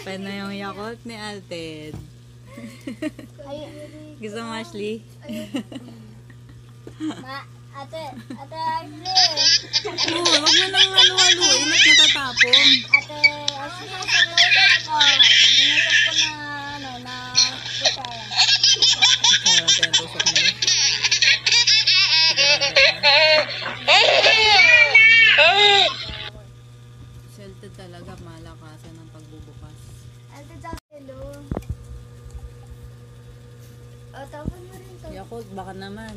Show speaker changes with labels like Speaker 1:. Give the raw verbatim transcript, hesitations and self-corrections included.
Speaker 1: Open na yung Yakult ni Alted. Gusto mo, Ashley?
Speaker 2: Ma, ate, ate Ashley.
Speaker 1: Oo, wag mo nang halo-halo. Inat natatapon.
Speaker 2: Ate Ashley, sinusok ko. Sinusok ko na, ano, na kutsara.
Speaker 1: Sarap yan, tusok mo. Si Alted talaga malakasan ng pagbubukas.
Speaker 2: Ate Jacquelo. O, tapon mo rin to.
Speaker 1: Yakult, baka naman.